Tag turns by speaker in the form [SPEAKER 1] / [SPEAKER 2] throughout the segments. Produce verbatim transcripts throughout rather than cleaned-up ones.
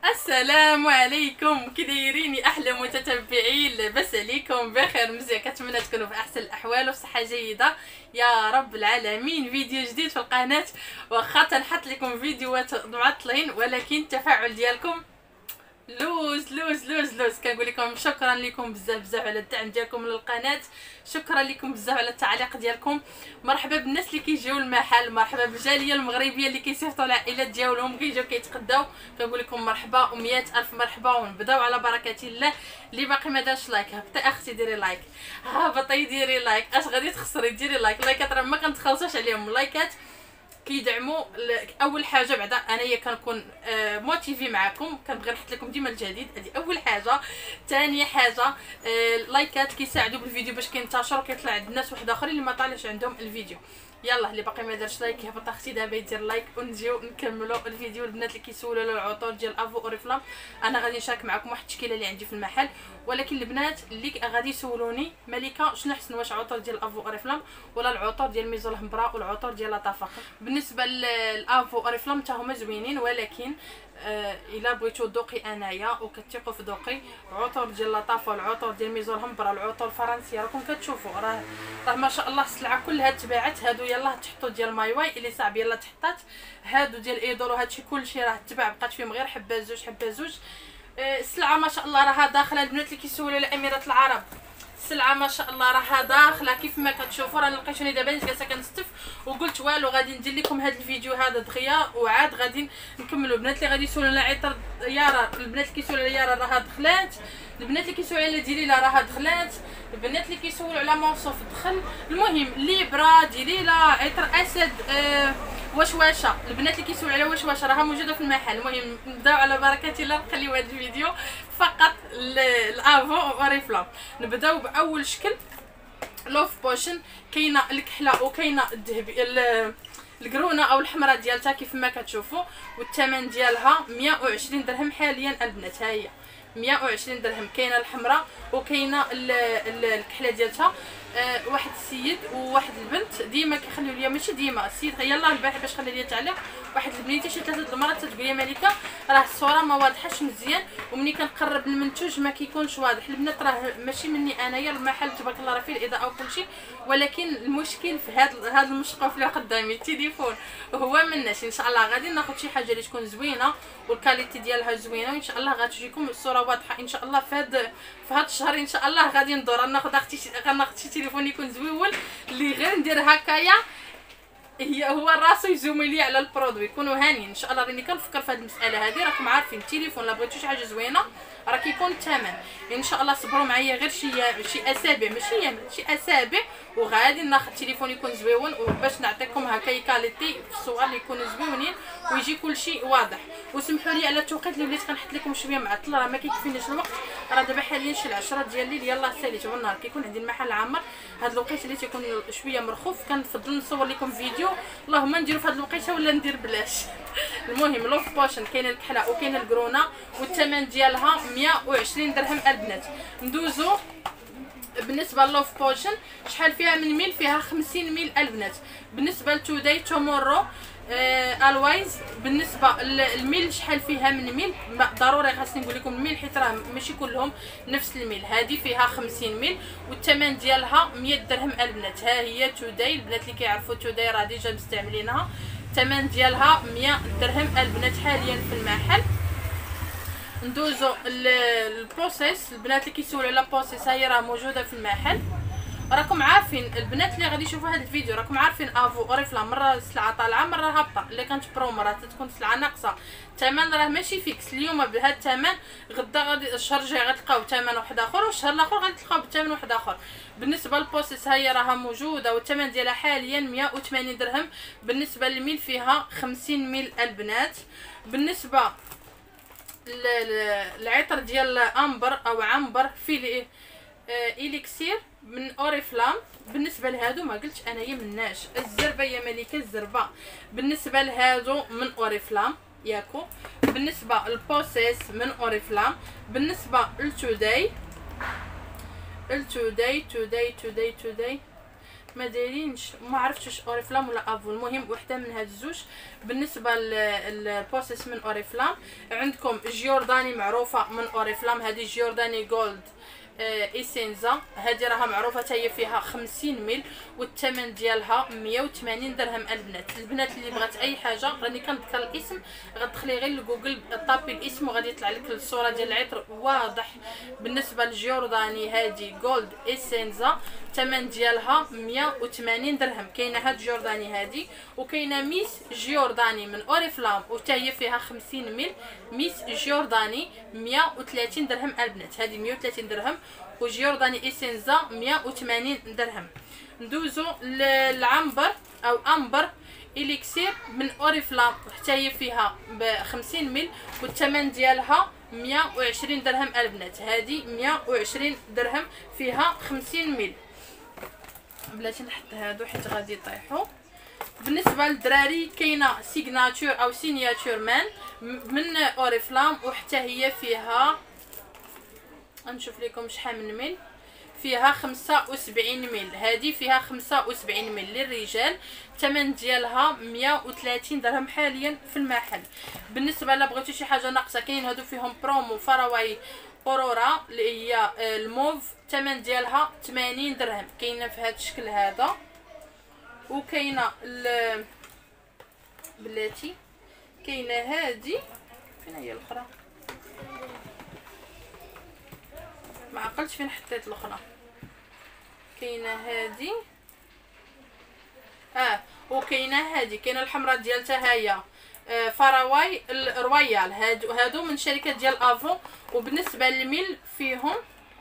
[SPEAKER 1] السلام عليكم، كي دايرين احلى متتبعين؟ لاباس عليكم؟ بخير مزيان، كنتمنى تكونوا في احسن الاحوال وصحه جيده يا رب العالمين. فيديو جديد في القناه، واخا تنحط لكم فيديوهات معطلين ولكن التفاعل ديالكم لوز لوز لوز لوز. كنقول لكم شكرا لكم بزاف بزاف على الدعم ديالكم للقناه، شكرا لكم بزاف على التعليق ديالكم. مرحبا بالناس اللي كيجيو المحل، مرحبا بالجاليه المغربيه اللي كيصيفطوا العائلات ديالهم كيجيو كيتقداو. كنقول لكم مرحبا ومئة الف مرحبا، ونبداو على بركه الله. اللي باقي ما دارش لايك، هبطي اختي ديري لايك، هبطي ديري لايك، اش غادي تخسري؟ ديري لايك. اللايكات راه ما كنتخلصوش عليهم، اللايكات كيدعموا. اول حاجه بعدا انايا كنكون آه موتيفي معكم، كنبغي نحط لكم ديما الجديد، هذه اول حاجه. ثاني حاجه آه اللايكات كيساعدوا بالفيديو باش كينتشر وكيطلع عند الناس واحد اخرين اللي ما طالعش عندهم الفيديو. يلا اللي باقي ما دارش لايك يهبط اختي دابا يدير لايك، ونجيو نكملوا الفيديو. البنات اللي كيسولوا على العطور ديال افو اوريفلام، انا غادي نشارك معكم واحد التشكيله اللي عندي في المحل. ولكن البنات اللي غادي يسولوني ملكه شنو احسن، واش عطور ديال افو اوريفلام ولا العطور ديال ميزو الهمبراء والعطور ديال لطافه؟ بالنسبه للافو اوريفلام حتى هما زوينين، ولكن آه الا بغيتو ذوقي انايا وكتثقوا في ذوقي، العطور ديال لطافه والعطور ديال ميزو الهمبراء العطور الفرنسيه راكم كتشوفوا راه راه ما شاء الله السلعه كلها تباعت. هادو يلاه تحطوا ديال مايواي اللي صعب يلاه تحطات، هادو ديال ايدول وهادشي كلشي راه تباع، بقات فيهم غير حبه زوج حبه زوج. آه السلعه ما شاء الله راها داخله. البنات اللي كيسولوا على اميرات العرب، السلعه ما شاء الله راها داخله كيف ما كتشوفوا. راه لقيتوني دابا جالسه كنستف وقلت والو غادي ندير لكم هذا الفيديو هذا دغيا وعاد غادي نكملوا. البنات اللي غادي يسولوا على عطر يارا، البنات اللي كيسولوا على يارا راها دخلات، البنات اللي كيسولوا على ديليلا راها دخلات، البنات اللي كيسولوا على موصوف دخل. المهم ليبرا ديليلا عطر اسد آه وشواشه، البنات اللي كيسولوا على وشواشه راها موجوده في المحل. المهم نبداو على بركه الله، نخليو هذا الفيديو فقط الافو اوريفلام. نبداو باول شكل لوف بوشن، كاينه الكحله وكاينه الذهبي القرونه او الحمراء ديالتها كيف ما كتشوفوا، والثمن ديالها مئة وعشرين درهم حاليا البنات. ها هي مئة وعشرين درهم. كاينه الحمراء وكاينه الكحله ديالتها. أه واحد السيد وواحد البنت ديما كيخليو ليا، ماشي ديما السيد يلاه البارح باش خلى ليا تعليق، واحد البنيته شي ثلاثه المرات تتقول لي ملكه راه الصوره ما واضحاش مزيان، ومني كنقرب المنتوج ما كيكونش واضح. البنات راه ماشي مني انايا، المحل تبارك الله راه فيه الاضاءه وكلشي، ولكن المشكل في هذا هذا المشقف اللي قدامي التليفون هو مناش. ان شاء الله غادي ناخذ شي حاجه اللي تكون زوينه والكاليتي ديالها زوينه، وان شاء الله غتجيكم الصوره واضحه ان شاء الله. في هذا في هذا الشهر ان شاء الله غادي ندور ناخذ اختي غناخذ شي تليفون يكون زويون اللي غير ندير هكايا هي هو راسو يزوم لي على البرودوي، يكونوا هانيين ان شاء الله. راني كنفكر في هذه المساله هذه. راكم عارفين التليفون لا بغيتو شي حاجه زوينه راه كيكون الثمن. ان شاء الله صبروا معايا غير شي شي اسابيع، ماشي ايام، شي اسابيع وغادي ناخذ تليفون يكون زويون، وباش نعطيكم هكا كاليتي في الصور اللي يكونوا زويونين ويجي كلشي واضح. وسمحوا لي على التوقيت اللي وليت كنحط لكم شويه معطل، راه ما كيكفينيش الوقت. راه دابا حاليا شي العشرة ديال الليل يلاه ساليت والنهار كيكون عندي المحل عامر. هاد الوقيته اللي تيكون شويه مرخوف كنفضل نصور لكم فيديو، اللهم نديرو في هاد الوقيته ولا ندير بلاش. المهم لوف بوشن كاينه الكحله وكاينه القرونه، والثمن ديالها مئة وعشرين درهم البنات. ندوزو بالنسبه للوف بوشن شحال فيها من ميل؟ فيها خمسين ميل البنات. بالنسبه لتوداي تومورو آه الوايز، بالنسبه للميل شحال فيها من ميل؟ ضروري خاصني نقول لكم الميل حيت راه ماشي كلهم نفس الميل. هذه فيها خمسين ميل والثمن ديالها مئة درهم البنات. ها هي توداي، البنات اللي كيعرفوا توداي راه ديجا مستعملينها. الثمن ديالها مئة درهم البنات حاليا في المحل. ندوزو البروسيس، البنات اللي كيسولوا على البروسيس هي راه موجوده في المحل. راكم عارفين البنات اللي غادي يشوفوا هذا الفيديو راكم عارفين افو اوريفلام مره السلعه طالعه مره هابطه. اللي كانت برومو راه تكون السلعه ناقصه، الثمن راه ماشي فيكس. اليوم بهذا الثمن غدا غادي الشهر الجاي غتلقاو ثمن واحد اخر، والشهر الاخر غادي تلقاو بثمن واحد اخر. بالنسبه للبوسيس هي راها موجوده والثمن ديالها حاليا مئة وثمانين درهم. بالنسبه للميل فيها خمسين ميل البنات. بالنسبه العطر ديال امبر او عنبر في إليكسير من اوريفلام. بالنسبه لهادو ما قلتش انايا مناش الزربه يا ملكه الزربه. بالنسبه لهادو من اوريفلام ياكو. بالنسبه للبوسيس من اوريفلام. بالنسبه لتوداي التوداي توداي توداي توداي ما دايرينش، ما عرفتش اوريفلام ولا افو، المهم وحده من هاد الزوج. بالنسبه للبروسيس من اوريفلام، عندكم جيورداني معروفه من اوريفلام، هذه جيورداني جولد ايسينزا، هذه راها معروفه حتى هي فيها خمسين مل، والثمن ديالها مية وثمانين درهم. البنات البنات اللي بغات اي حاجه راني كنذكر الاسم، غتدخلي غير لجوجل طابي الاسم وغادي يطلع لك الصوره ديال العطر واضح. بالنسبه للجيورداني هذه جولد ايسينزا الثمن ديالها مية وثمانين درهم. كاينه هاد جيورداني هذه، وكاينه ميس جيورداني من اوريفلام وحتى هي فيها خمسين مل، ميس جيورداني مية وثلاثين درهم. البنات هذه مية وثلاثين درهم، وجيورداني ايسينزا مية وثمانين درهم. ندوزو للعنبر او امبر اليكسير من اوريفلام، حتى هي فيها ب خمسين مل، والثمن ديالها مية وعشرين درهم. البنات هذه مية وعشرين درهم فيها خمسين مل. بلاتي نحط هادو حيت غادي يطيحوا. بالنسبه للدراري كاينه سيغناتور او سينياتور مان من اوريفلام، وحتى هي فيها نشوف لكم شحال من مل، فيها خمسة وسبعين مل. هذه فيها خمسة وسبعين مل للرجال، الثمن ديالها مية وثلاثين درهم حاليا في المحل. بالنسبه لا بغيتو شي حاجه ناقصه، كاين هادو فيهم برومو فراواي اورورا اللي هي الموف، الثمن ديالها ثمانين درهم. كاينه في هذا الشكل هذا، وكاينه بلاتي كاينه هذه، فين هي الاخرى؟ ما عقلتش فين حطيت الاخرى. كاينه هذه اه وكاينه هذه، كاينه الحمراء ديالتها هي آه فراواي الرويال، هادو هادو من شركه ديال افون. وبالنسبه للميل فيهم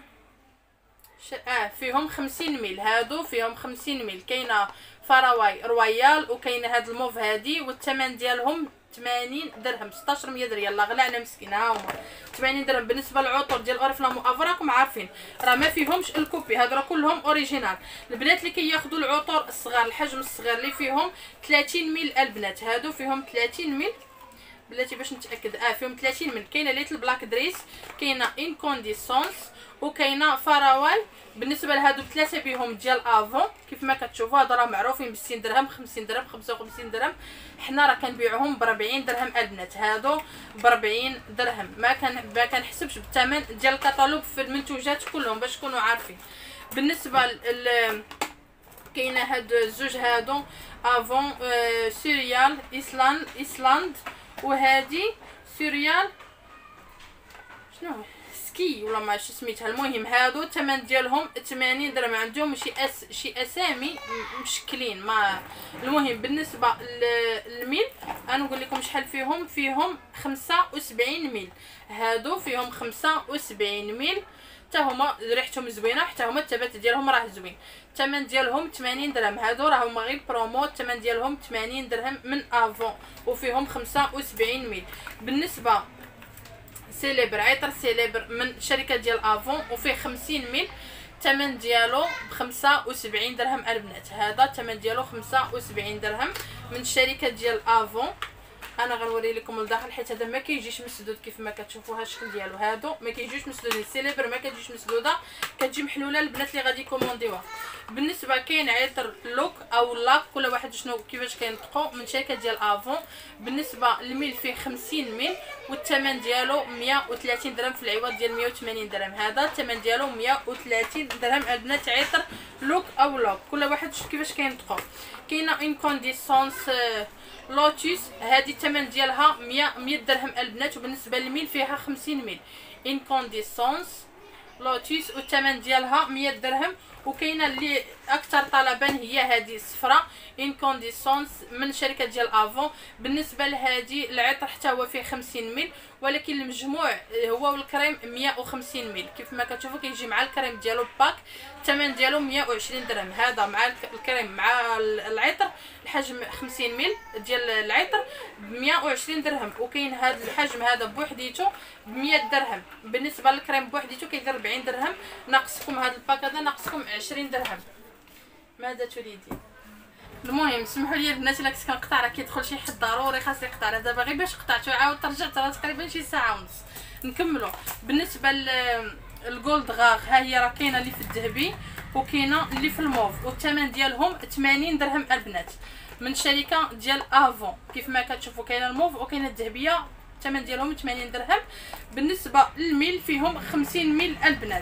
[SPEAKER 1] ش... اه فيهم خمسين ميل، هادو فيهم خمسين ميل. كاينه فراواي رويال، وكاينه هاد الموف هادي، والثمن ديالهم ثمانين درهم، ستاش مية ريال. الله غلا على مسكين، ها هما ثمانين درهم. بالنسبه للعطور ديال اوريفلام وافو راكم عارفين راه ما فيهمش الكوبي، هاد راه كلهم اوريجينال. البنات اللي كياخذوا العطور الصغار الحجم الصغير اللي فيهم ثلاثين ميل، البنات هادو فيهم ثلاثين ميل. بلاتي باش نتاكد اه فيهم ثلاثين ميل. كاينه ليتل بلاك دريس، كاينه انكونديسونس، وكاينه فراواي. بالنسبه لهادو ثلاثه بهم ديال افون كيف ما كتشوفوا، هادو راه معروفين ب ستين درهم، خمسين درهم، خمسة وخمسين درهم. حنا راه كنبيعوهم ب أربعين درهم. البنات هادو ب أربعين درهم، ما كان ما كنحسبش بالثمن ديال الكتالوج في المنتوجات كلهم باش تكونوا عارفين. بالنسبه ل كاينه هاد الزوج هادو افون آه سوريال ايسلاند ايسلاند، وهادي سوريال شنو سكي ولا ما شو سميتها. المهم هادو الثمن ديالهم ثمانين درهم. عندهم شي أس شي اسامي مشكلين ما. المهم بالنسبه للميل انا نقول لكم شحال فيهم، فيهم خمسة وسبعين ميل. هادو فيهم خمسة وسبعين ميل، حتى هما ريحتهم زوينه، حتى هما الثبات ديالهم راه زوين. الثمن ديالهم ثمانين درهم. هادو راه هما غير برومو، الثمن ديالهم ثمانين درهم من افون، وفيهم خمسة وسبعين ميل. بالنسبه سيليبر عطر سيليبر من شركه ديال افون، وفيه خمسين ميل، الثمن ديالو ب خمسة وسبعين درهم. البنات هذا الثمن ديالو خمسة وسبعين درهم من الشركه ديال افون. انا غنوري لكم الداخل حيت هذا ما كيجيش مسدود كيف ما كتشوفوها الشكل ديالو. هادو ما كيجيوش مسدودين، سيليبر ما كتجيش مسدوده، كتجي محلوله البنات اللي غادي يكومونديوها. بالنسبه كاين عطر لوك او لاك، كل واحد شنو كيفاش كينطقوا، من شركه ديال افون. بالنسبه للميل فيه خمسين ميل، والثمن ديالو مية وثلاثين درهم في العوض ديال مية وثمانين درهم. هذا الثمن ديالو مية وثلاثين درهم. البنات عطر لوك او لوك كل واحد كيفاش كينطقوا. كاينه انكونديسونس لوتيس، هذه الثمن ديالها مية درهم. البنات وبالنسبه للميل فيها خمسين ميل. انكونديسونس لوتيس والثمن ديالها مية درهم. وكاينه اللي اكثر طلبا هي هذه الصفراء انكونديسونس من شركه ديال افون. بالنسبه لهذه العطر حتى هو فيه خمسين ميل، ولكن المجموع هو والكريم مية وخمسين ميل. كيف ما كتشوفوا كيجي مع الكريم ديالو باك، الثمن ديالو مية وعشرين درهم. هذا مع الكريم مع العطر الحجم خمسين ميل ديال العطر ب مية وعشرين درهم. وكاين هذا الحجم هذا بوحديته ب مية درهم. بالنسبه للكريم بوحديته كيدير أربعين درهم، ناقصكم هذا الباك هذا ناقصكم عشرين درهم. ماذا تريدين؟ المهم سمحوا لي البنات الا كنت كنقطع راه كيدخل شي حد ضروري خاص يقطع. راه دابا غير باش قطعت وعاود رجعت راه تقريبا شي ساعه ونص. نكملوا. بالنسبه للجولد غاغ ها هي راه كاينه اللي في الذهبي، وكاينه اللي في الموف، والثمن ديالهم ثمانين درهم البنات من شركه ديال افون. كيف ما كتشوفوا كاينه الموف وكاينه الذهبيه، الثمن ديالهم ثمانين درهم. بالنسبه للميل فيهم خمسين ميل البنات.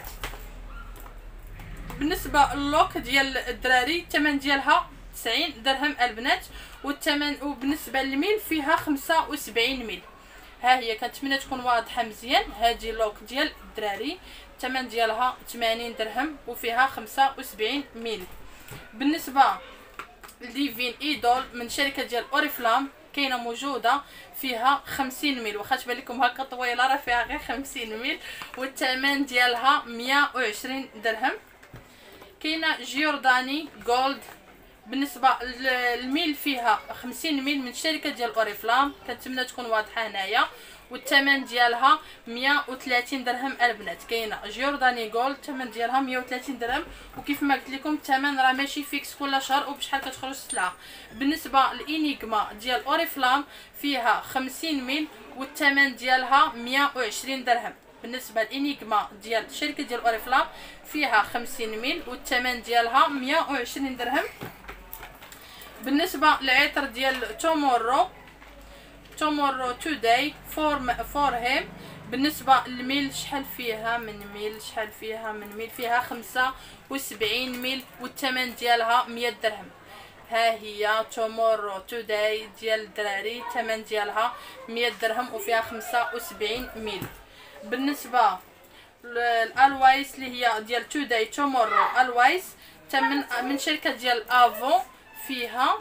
[SPEAKER 1] بالنسبه للوك ديال الدراري الثمن ديالها تسعين درهم البنات، والثمن وبالنسبه للميل فيها خمسة وسبعين ميل. ها هي كنتمنى تكون واضحه مزيان. هذه لوك ديال الدراري الثمن ديالها ثمانين درهم وفيها خمسة وسبعين ميل. بالنسبه لديفين ايدول من شركه ديال اوريفلام كاينه موجوده فيها خمسين ميل، واخا تبان لكم هكا طويله راه فيها غير خمسين ميل، والثمن ديالها مية وعشرين درهم. كاينه جيورداني جولد بالنسبه للميل فيها خمسين ميل من شركه ديال اوريفلام، كنتمنى تكون واضحه هنايا، والثمن ديالها مية وثلاثين درهم البنات. كاينه جيورداني جولد الثمن ديالها مية وثلاثين درهم، وكيف ما قلت لكم الثمن راه ماشي فيكس كل شهر وبشحال كتخرج السلعه. بالنسبه للانيغما ديال اوريفلام فيها خمسين ميل والثمن ديالها مية وعشرين درهم. بالنسبه للانيغما ديال الشركه ديال اوريفلام فيها خمسين ميل والثمن ديالها مية وعشرين درهم. بالنسبه للعطر ديال تومورو تومورو توداي فور فور هيم بالنسبه للميل شحال فيها من ميل شحال فيها من ميل فيها خمسة وسبعين ميل والثمن ديالها مية درهم. ها هي تومورو توداي ديال الدراري الثمن ديالها مية درهم وفيها خمسة وسبعين ميل. بالنسبه للالوايس اللي هي ديال توداي تومورو الوايس تمن من شركه ديال افون فيها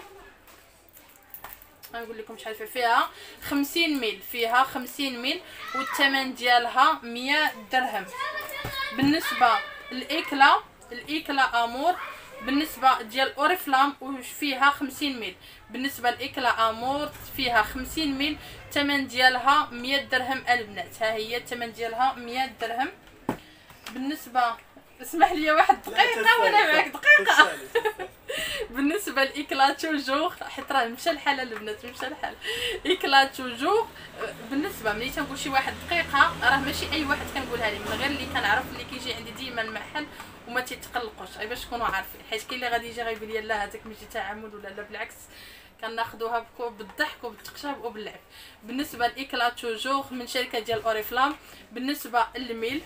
[SPEAKER 1] غنقول لكم شحال فيها فيها خمسين ميل فيها خمسين ميل والثمن ديالها مية درهم. بالنسبه للايكلا الايكلا امور بالنسبه ديال اوريفلام واش فيها خمسين ميل. بالنسبه لايكلا امور فيها خمسين ميل الثمن ديالها مية درهم البنات. ها هي الثمن ديالها مية درهم. بالنسبه اسمح لي واحد دقيقه وانا معاك دقيقه بالنسبه لايكلا توجور حيت راه مشى الحال البنات مشى الحال ايكلا توجور بالنسبه ملي تنقول شي واحد دقيقه راه ماشي اي واحد كنقولها ليه، من غير اللي كنعرف اللي كيجي عندي ديما المحل وما تيتقلقوش غير باش تكونوا عارفين، حيت كاين اللي غادي يجي غيقول لي لا هذاك ماشي تعامل ولا لا بالعكس كناخذوها بالضحك وبالتقشاب وباللعب. بالنسبه لايكلا توجور من شركه ديال اوريفلام بالنسبه للميل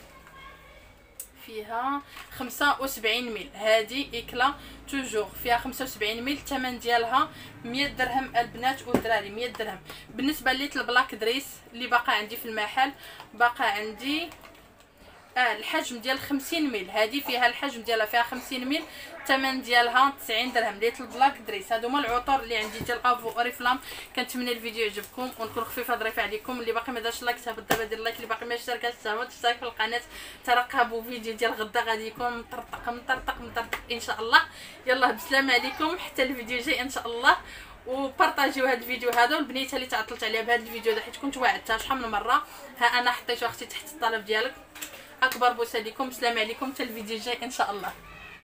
[SPEAKER 1] فيها خمسة وسبعين ميل. هذه ايكلا توجور فيها خمسة وسبعين ميل الثمن ديالها مية درهم البنات والدراري مية درهم. بالنسبه ليت البلاك دريس اللي باقا عندي في المحل باقا عندي اه الحجم ديال خمسين ميل، هذه فيها الحجم ديالها فيها خمسين ميل الثمن ديالها تسعين درهم. ليت البلاك دريس هادو هما العطور اللي عندي ديال افو اوريفلام. كنتمنى الفيديو يعجبكم ونكون خفيفه ظريفه عليكم. اللي باقي ما دارش لايك تهبط دابا دير لايك، اللي باقي ما اشتركش تهبط اشترك في القناه. ترقبوا فيديو ديال غدا غادي يكون مطرطق مطرطق مطرطق ان شاء الله. يلا بسلامه عليكم حتى الفيديو الجاي ان شاء الله، وبارطاجيو هذا الفيديو هذا والبنيته اللي تعطلت عليها بهذا الفيديو هذا حيت كنت واعدتها شحال من مره. ها انا حطيت اختي تحت الطلب ديالك. اكبر بوسه لكم، سلام عليكم حتى الفيديو الجاي ان شاء الله.